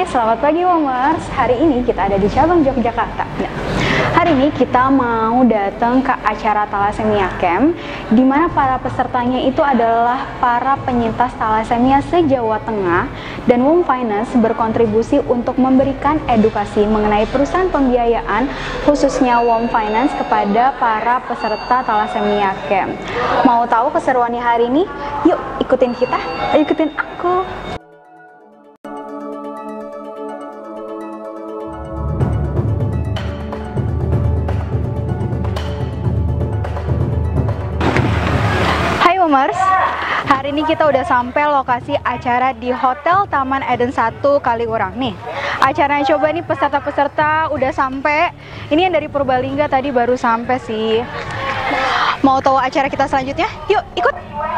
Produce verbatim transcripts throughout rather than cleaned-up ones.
Hai, selamat pagi Womers. Hari ini kita ada di cabang Yogyakarta. Nah, hari ini kita mau datang ke acara Thalassemia Camp, di mana para pesertanya itu adalah para penyintas thalassemia se-Jawa Tengah, dan Wom Finance berkontribusi untuk memberikan edukasi mengenai perusahaan pembiayaan, khususnya Wom Finance kepada para peserta Thalassemia Camp. Mau tahu keseruannya hari ini? Yuk ikutin kita, ikutin aku. Womers, hari ini kita udah sampai lokasi acara di Hotel Taman Eden satu Kaliurang nih. Acaranya coba nih, peserta-peserta udah sampai. Ini yang dari Purbalingga tadi baru sampai sih. Mau tahu acara kita selanjutnya? Yuk ikut.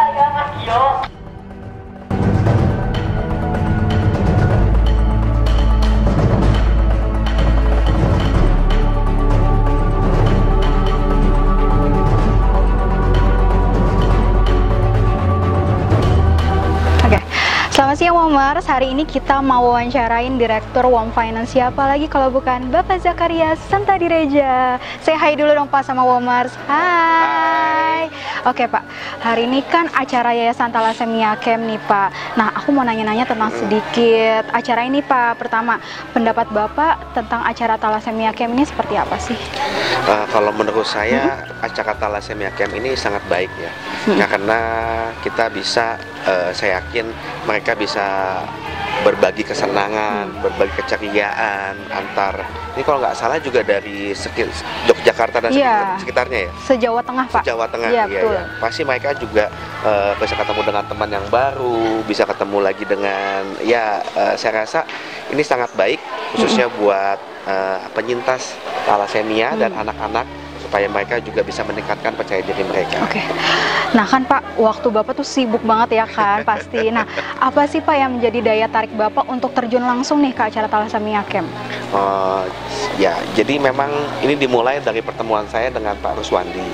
Selamat siang Womers, hari ini kita mau wawancarain Direktur Wom Finance, siapa lagi kalau bukan Bapak Zakaria Santadireja. Say hi dulu dong Pak sama Womers. Hai. Oke Pak, hari ini kan acara Yayasan Thalassemia Camp nih Pak. Nah aku mau nanya-nanya tentang sedikit acara ini Pak. Pertama, pendapat Bapak tentang acara Thalassemia Camp ini seperti apa sih? Uh, kalau menurut saya hmm. acara Thalassemia Camp ini sangat baik ya, hmm. karena kita bisa, uh, saya yakin mereka bisa berbagi kesenangan, hmm. berbagi keceriaan antar, ini kalau nggak salah juga dari Yogyakarta dan ya, sekitarnya ya? Se-Jawa Tengah Pak. Se-Jawa Tengah, ya, iya, betul. Ya. Pasti mereka juga uh, bisa ketemu dengan teman yang baru, bisa ketemu lagi dengan, ya uh, saya rasa ini sangat baik, khususnya hmm. buat uh, penyintas thalassemia hmm. dan anak-anak, supaya mereka juga bisa meningkatkan percaya diri mereka. Oke. Nah kan Pak, waktu Bapak tuh sibuk banget ya kan pasti. Nah, apa sih Pak yang menjadi daya tarik Bapak untuk terjun langsung nih ke acara Thalassemia Camp? Uh, ya, jadi memang ini dimulai dari pertemuan saya dengan Pak Ruswandi,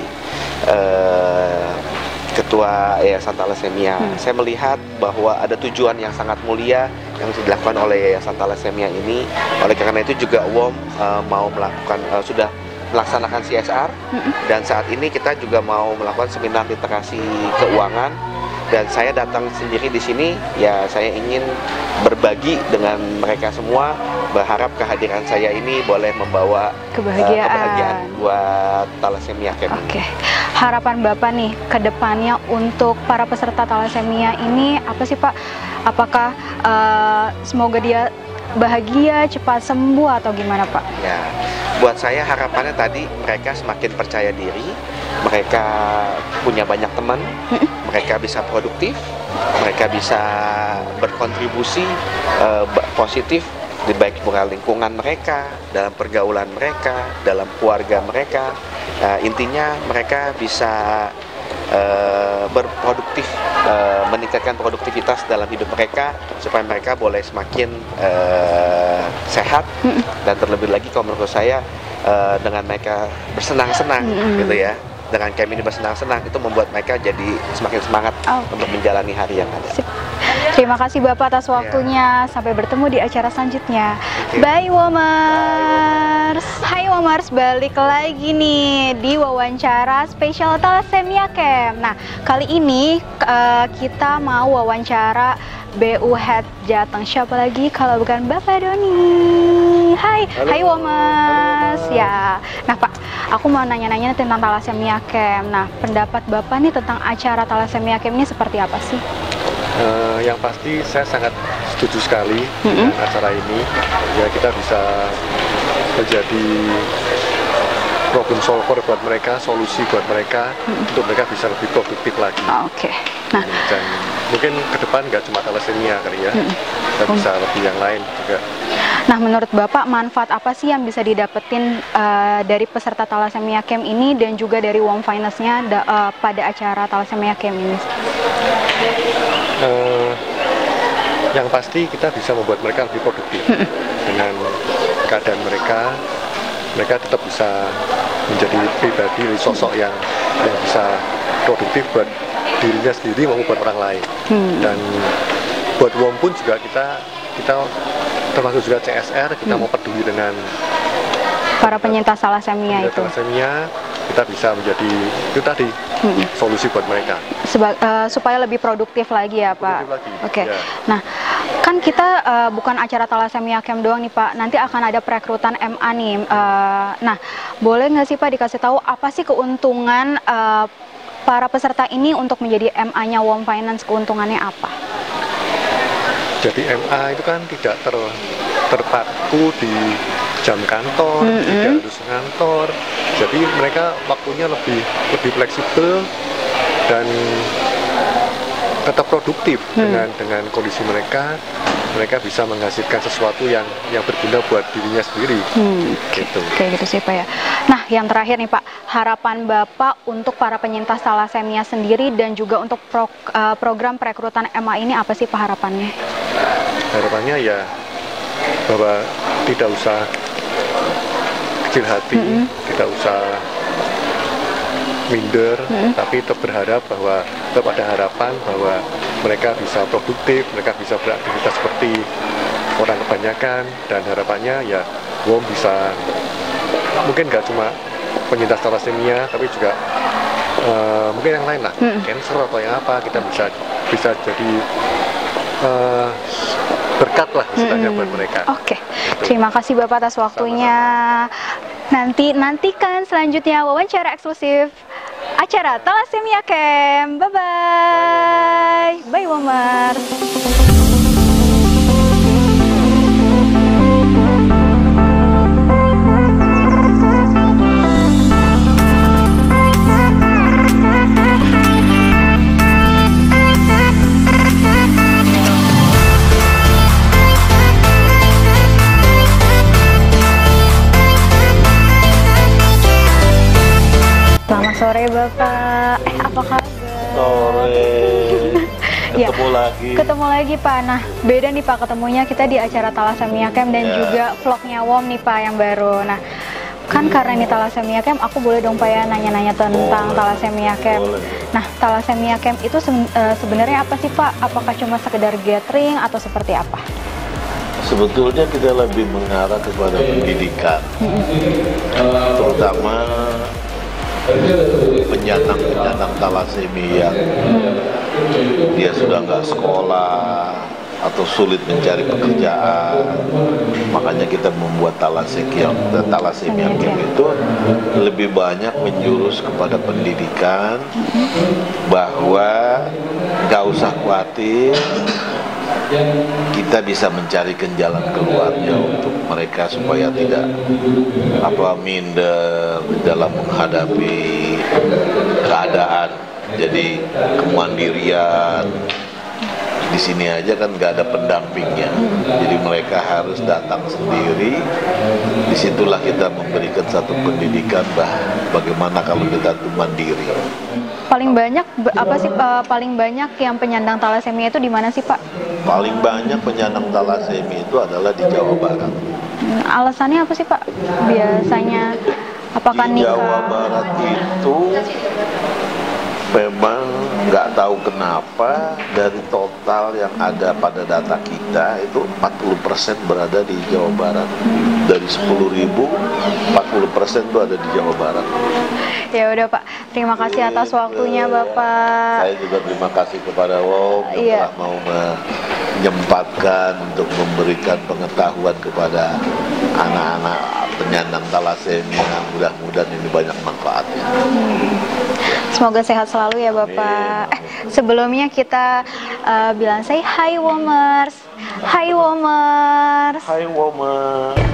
uh, Ketua Yayasan Thalassemia. Hmm. Saya melihat bahwa ada tujuan yang sangat mulia yang dilakukan oleh Yayasan Thalassemia ini. Oleh karena itu juga Wom uh, mau melakukan, uh, sudah melaksanakan C S R, mm-hmm. dan saat ini kita juga mau melakukan seminar literasi keuangan, dan saya datang sendiri di sini ya, saya ingin berbagi dengan mereka semua, berharap kehadiran saya ini boleh membawa kebahagiaan, uh, kebahagiaan buat Thalassemia Camp. Oke. Harapan Bapak nih ke depannya untuk para peserta thalassemia ini apa sih Pak? Apakah uh, semoga dia bahagia, cepat sembuh, atau gimana Pak? Ya, buat saya harapannya tadi mereka semakin percaya diri, mereka punya banyak teman, mereka bisa produktif, mereka bisa berkontribusi uh, positif di baik moral lingkungan mereka, dalam pergaulan mereka, dalam keluarga mereka. Uh, intinya mereka bisa uh, berproduktif, uh, meningkatkan produktivitas dalam hidup mereka, supaya mereka boleh semakin uh, sehat, mm-mm. dan terlebih lagi kalau menurut saya uh, dengan mereka bersenang-senang, mm-mm. gitu ya, dengan camp ini bersenang-senang, itu membuat mereka jadi semakin semangat oh. untuk menjalani hari yang ada. Sip. Terima kasih Bapak atas waktunya. Yeah. Sampai bertemu di acara selanjutnya. Okay. Bye Womers. Hai Womers, balik lagi nih di wawancara spesial Thalassemia Camp. Nah, kali ini uh, kita mau wawancara B U Head Jateng. Siapa lagi kalau bukan Bapak Doni. Hai, halo. Hai Womers. Halo. Ya. Nah Pak, aku mau nanya-nanya tentang Thalassemia Camp. Nah, pendapat Bapak nih tentang acara Thalassemia Camp ini seperti apa sih? Uh, yang pasti saya sangat setuju sekali mm-hmm. dengan acara ini. Ya, kita bisa menjadi problem solver buat mereka, solusi buat mereka, mm-hmm. untuk mereka bisa lebih produktif lagi. Oh, Oke. Okay. Nah, dan mungkin ke depan nggak cuma thalassemia kali ya, mm-hmm. kita bisa um. lebih yang lain juga. Nah, menurut Bapak manfaat apa sih yang bisa didapetin uh, dari peserta Thalassemia Camp ini dan juga dari Wom Finance-nya da, uh, pada acara Thalassemia Camp ini? Uh, yang pasti kita bisa membuat mereka lebih produktif dengan keadaan mereka. Mereka tetap bisa menjadi pribadi, sosok yang yang bisa produktif buat dirinya sendiri maupun buat orang lain. Hmm. Dan buat Wom pun juga kita kita termasuk juga C S R, kita hmm. mau peduli dengan para penyintas thalassemia itu. Thalassemia, kita bisa menjadi itu tadi hmm. solusi buat mereka. Seba, uh, supaya lebih produktif lagi ya Pak. Oke. Okay. Ya. Nah, kan kita uh, bukan acara Thalassemia Camp doang nih Pak. Nanti akan ada perekrutan M A nih. Uh, nah, boleh nggak sih Pak dikasih tahu apa sih keuntungan uh, para peserta ini untuk menjadi M A-nya W O M Finance, keuntungannya apa? Jadi M A itu kan tidak ter, terpaku di jam kantor, mm-hmm. tidak harus kantor. Jadi mereka waktunya lebih lebih fleksibel dan tetap produktif hmm. dengan dengan kondisi mereka. Mereka bisa menghasilkan sesuatu yang yang berguna buat dirinya sendiri. Hmm. Gitu. Kayak gitu sih Pak ya. Nah, yang terakhir nih Pak, harapan Bapak untuk para penyintas thalassemia sendiri dan juga untuk pro, uh, program perekrutan M A ini apa sih Pak harapannya? Harapannya ya bahwa tidak usah kecil hati, mm-hmm. tidak usah minder, mm-hmm. tapi tetap berharap bahwa tetap ada harapan bahwa mereka bisa produktif, mereka bisa beraktivitas seperti orang kebanyakan, dan harapannya ya W O M bisa mungkin nggak cuma penyintas thalassemia tapi juga uh, mungkin yang lain lah, mm-hmm. cancer atau yang apa, kita bisa bisa jadi uh, berkat lah istilahnya hmm. buat mereka. Oke, okay. Terima kasih Bapak atas waktunya. Sama-sama. Nanti nantikan selanjutnya wawancara eksklusif acara Thalassemia Camp. Bye bye. Bye Womers. Selamat sore Bapak, eh apa kabar? Sore, ketemu ya, lagi Ketemu lagi Pak, nah beda nih Pak ketemunya kita di acara Thalassemia Camp dan ya. juga vlognya W O M nih Pak yang baru. Nah kan hmm. karena ini Thalassemia Camp, aku boleh dong Pak ya nanya-nanya tentang boleh. Thalassemia Camp. Boleh. Nah Thalassemia Camp itu se uh, sebenarnya apa sih Pak? Apakah cuma sekedar gathering atau seperti apa? Sebetulnya kita lebih mengarah kepada pendidikan, hmm. terutama penyandang-penyandang thalassemia yang dia sudah nggak sekolah atau sulit mencari pekerjaan. Makanya kita membuat Thalassemia Thalassemia Camp itu lebih banyak menjurus kepada pendidikan, bahwa nggak usah khawatir, kita bisa mencarikan jalan keluarnya untuk mereka supaya tidak apa minder dalam menghadapi keadaan. Jadi kemandirian di sini aja kan nggak ada pendampingnya, jadi mereka harus datang sendiri. Disitulah kita memberikan satu pendidikan bah bagaimana kalau kita itu mandiri. Paling banyak apa sih uh, paling banyak yang penyandang thalassemia itu di mana sih Pak? Paling banyak penyandang thalassemia itu adalah di Jawa Barat. Hmm, alasannya apa sih Pak? Biasanya apakah di nikah? Jawa Barat itu memang nggak tahu kenapa dari total yang ada pada data kita itu empat puluh persen berada di Jawa Barat. Dari sepuluh ribu, empat puluh persen itu ada di Jawa Barat. Ya udah Pak, terima kasih atas waktunya Bapak. Saya juga terima kasih kepada W O M yang iya. telah mau menyempatkan untuk memberikan pengetahuan kepada anak-anak penyandang thalassemia. Mudah-mudahan ini banyak manfaatnya. Hmm. Semoga sehat selalu ya Bapak. Eh, sebelumnya kita uh, bilang say hi Womers. Hai Womers. Hai Womers.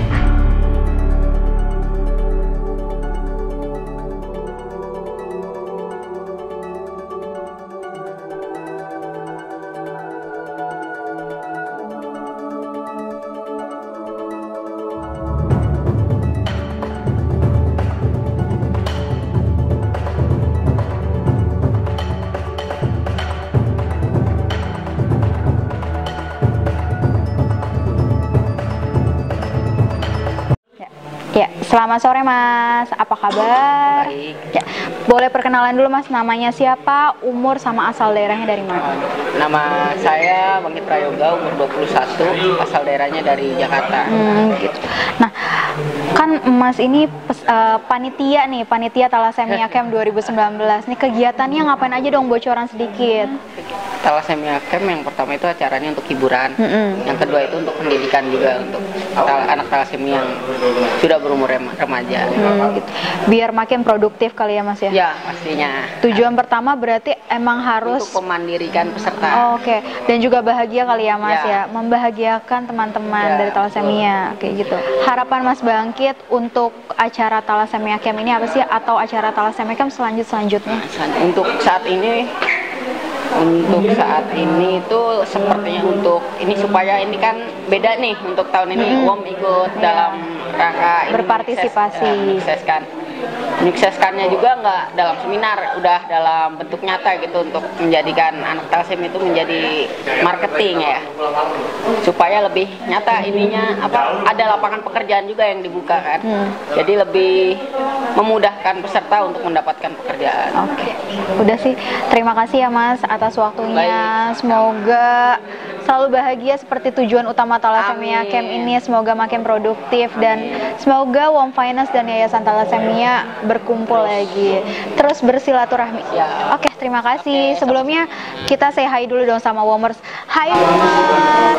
Ya, selamat sore Mas. Apa kabar? Baik. Ya, boleh perkenalan dulu Mas, namanya siapa, umur sama asal daerahnya dari mana? Nama saya Bangkit Prayoga, umur dua puluh satu, asal daerahnya dari Jakarta. Hmm, gitu. Nah, kan Mas ini pes, uh, panitia nih, panitia Thalassemia Camp dua ribu sembilan belas. Nih kegiatannya ngapain aja dong, bocoran sedikit. Thalassemia Camp yang pertama itu acaranya untuk hiburan. Mm-mm. Yang kedua itu untuk pendidikan juga untuk anak thalassemia yang sudah berumur rem- remaja. Hmm, gitu. Biar makin produktif kali ya Mas ya? Ya, pastinya. Tujuan pertama berarti emang harus Untuk memandirikan peserta. Oh, Oke, okay. Dan juga bahagia kali ya Mas ya, Ya. Membahagiakan teman-teman Ya, dari Thalassemia, kayak gitu. Harapan Mas Bangkit untuk acara Thalassemia Camp ini apa sih, atau acara Thalassemia Camp selanjut selanjutnya? Untuk saat ini Untuk saat ini itu sepertinya untuk ini supaya ini kan beda nih untuk tahun ini. Mm-hmm. W O M ikut Ya. dalam rangka ini Berpartisipasi. menyukses- ya, menyukseskan. Menyukseskannya juga nggak dalam seminar, udah dalam bentuk nyata gitu untuk menjadikan anak thalassemia itu menjadi marketing ya, supaya lebih nyata ininya apa, ada lapangan pekerjaan juga yang dibuka kan. Hmm. Jadi lebih memudahkan peserta untuk mendapatkan pekerjaan. Oke, udah sih. Terima kasih ya Mas atas waktunya. Semoga selalu bahagia seperti tujuan utama Thalassemia Amin. Camp ini. Semoga makin produktif dan semoga W O M Finance dan Yayasan Thalassemia berkumpul lagi, terus bersilaturahmi. Siap. Oke, terima kasih. Oke, Sebelumnya kita say hi dulu dong sama Womers. Hai Womers.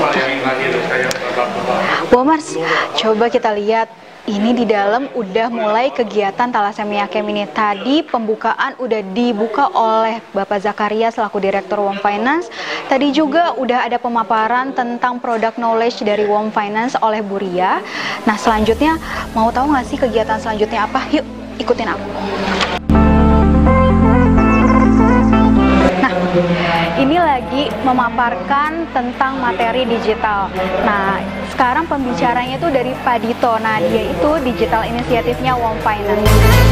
Womers, coba kita lihat. Ini di dalam udah mulai kegiatan Thalassemia Camp ini. Tadi pembukaan udah dibuka oleh Bapak Zakaria selaku Direktur W O M Finance. Tadi juga udah ada pemaparan tentang product knowledge dari W O M Finance oleh Bu Ria. Nah, selanjutnya mau tahu nggak sih kegiatan selanjutnya apa? Yuk, ikutin aku. Nah, ini lagi memaparkan tentang materi digital. Nah, sekarang pembicaranya itu dari Pak Dito. Nah, dia itu digital inisiatifnya W O M Finance.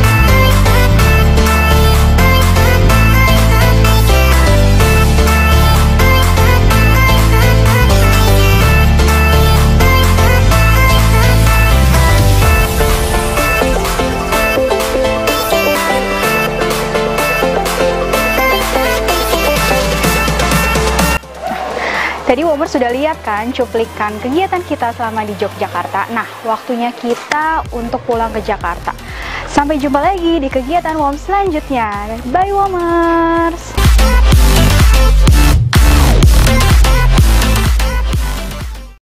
Tadi Womers sudah lihat kan cuplikan kegiatan kita selama di Yogyakarta. Nah, waktunya kita untuk pulang ke Jakarta. Sampai jumpa lagi di kegiatan W O M selanjutnya. Bye Womers.